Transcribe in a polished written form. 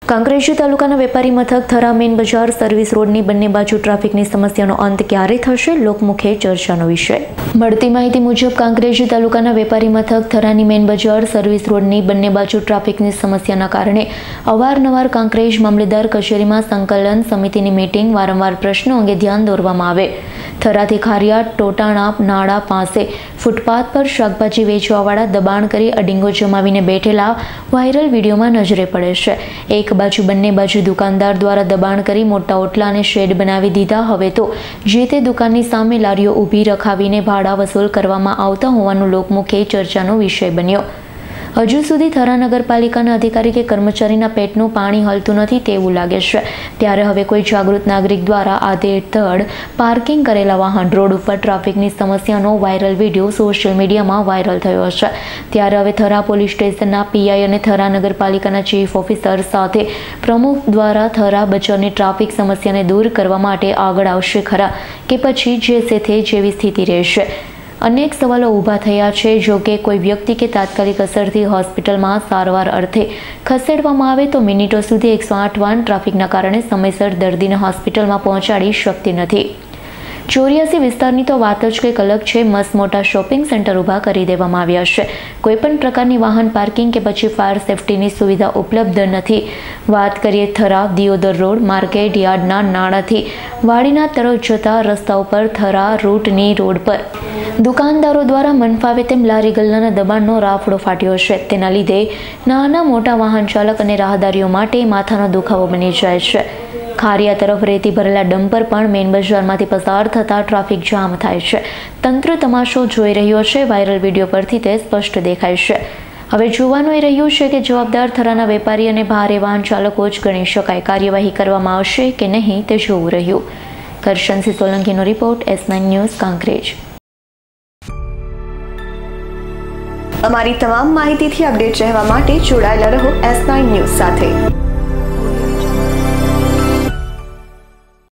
કાંકરેજ તાલુકાના વેપારી મથક થરા મેન બજાર સર્વિસ રોડની બંને બાજુ ટ્રાફિકની સમસ્યાનો અંત ક્યારે થશે? લોકમુખે ચર્ચાનો વિષય. મળતી માહિતી મુજબ કાંકરેજ તાલુકાના વેપારી મથક થરાની મેન બજાર સર્વિસ રોડની બંને બાજુ ટ્રાફિકની સમસ્યાના કારણે અવારનવાર કાંકરેજ મામલેદાર કચેરીમાં સંકલન સમિતિની મીટિંગ વારંવાર પ્રશ્નો અંગે ધ્યાન દોરવામાં આવે. થરાથી ખારિયા ટોટાણા નાળા પાસે ફૂટપાથ પર શાકભાજી વેચવાવાળા દબાણ કરી અડીંગો જમાવીને બેઠેલા વાયરલ વિડીયોમાં નજરે પડે છે. એક બાજુ બંને બાજુ દુકાનદાર દ્વારા દબાણ કરી મોટા ઓટલા અને શેડ બનાવી દીધા. હવે તો જે તે દુકાનની સામે લારીઓ ઊભી રખાવીને ભાડા વસૂલ કરવામાં આવતા હોવાનું લોકમુખે ચર્ચાનો વિષય બન્યો. હજુ સુધી થરા નગરપાલિકાના અધિકારી કે કર્મચારીના પેટનું પાણી હલતું નથી તેવું લાગે છે. ત્યારે હવે કોઈ જાગૃત નાગરિક દ્વારા આડેધડ પાર્કિંગ કરેલા વાહન રોડ ઉપર ટ્રાફિકની સમસ્યાનો વાયરલ વિડીયો સોશિયલ મીડિયામાં વાયરલ થયો છે. ત્યારે હવે થરા પોલીસ સ્ટેશનના પીઆઈ અને થરા નગરપાલિકાના ચીફ ઓફિસર સાથે પ્રમુખ દ્વારા થરા બજારની ટ્રાફિક સમસ્યાને દૂર કરવા માટે આગળ આવશે ખરા કે પછી જે છે જેવી સ્થિતિ રહેશે? અનેક સવાલો ઊભા થયા છે. જો કે કોઈ વ્યક્તિ કે તાત્કાલિક અસરથી હોસ્પિટલમાં સારવાર અર્થે ખસેડવામાં આવે તો મિનિટો સુધી 108 વાહન ટ્રાફિકના કારણે સમયસર દર્દીને હોસ્પિટલમાં પહોંચાડી શકતી નથી. 84 વિસ્તારની તો વાત જ કંઈક અલગ છે. મસ્ત મોટા શોપિંગ સેન્ટર ઊભા કરી દેવામાં આવ્યા છે. કોઈપણ પ્રકારની વાહન પાર્કિંગ કે પછી ફાયર સેફટીની સુવિધા ઉપલબ્ધ નથી. વાત કરીએ થરા દિયોદર રોડ માર્કેટ યાર્ડના નાળાથી વાડીના તરફ જતા રસ્તા ઉપર થરા રૂટની રોડ પર દુકાનદારો દ્વારા મનફાવે તેમ લારી ગલ્લાના દબાણનો રાફડો ફાટ્યો છે. તેના લીધે નાના મોટા વાહન ચાલક અને રાહદારીઓ માટે માથાનો દુખાવો બની જાય છે. ખારિયા તરફ રેતી ભરેલા ડમ્પર પણ મેન બજારમાંથી પસાર થતા ટ્રાફિક જામ થાય છે. તંત્ર તમાશો જોઈ રહ્યો છે. વાયરલ વિડીયો પરથી તે સ્પષ્ટ દેખાય છે. હવે જોવાનું એ રહ્યું છે કે જવાબદાર થરાના વેપારી અને ભારે વાહન ચાલકો જ ગણી શકાય. કાર્યવાહી કરવામાં આવશે કે નહીં તે જોવું રહ્યું. કરશનસિંહ સોલંકીનો રિપોર્ટ, S9 ન્યૂઝ, કાંકરેજ. અમારી તમામ માહિતીથી અપડેટ રહેવા માટે જોડાયેલા રહો S9 ન્યૂઝ સાથે.